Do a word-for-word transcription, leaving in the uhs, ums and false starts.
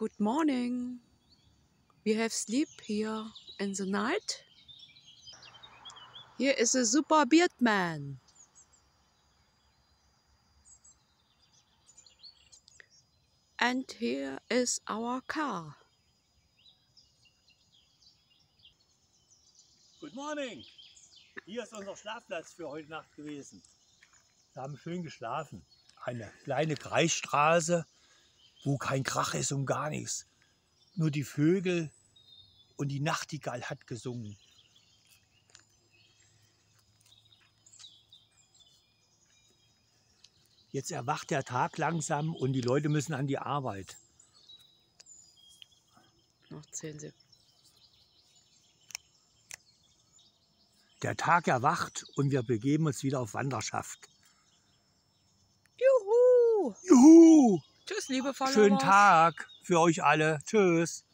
Good morning. We have sleep here in the night. Here is a super beard man. And here is our car. Good morning. Hier ist unser Schlafplatz für heute Nacht gewesen. Wir haben schön geschlafen. Eine kleine Kreisstraße, wo kein Krach ist und gar nichts. Nur die Vögel und die Nachtigall hat gesungen. Jetzt erwacht der Tag langsam und die Leute müssen an die Arbeit. Noch zehn Sekunden. Der Tag erwacht und wir begeben uns wieder auf Wanderschaft. Juhu! Juhu! Tschüss, liebe Follower. Schönen Tag für euch alle. Tschüss.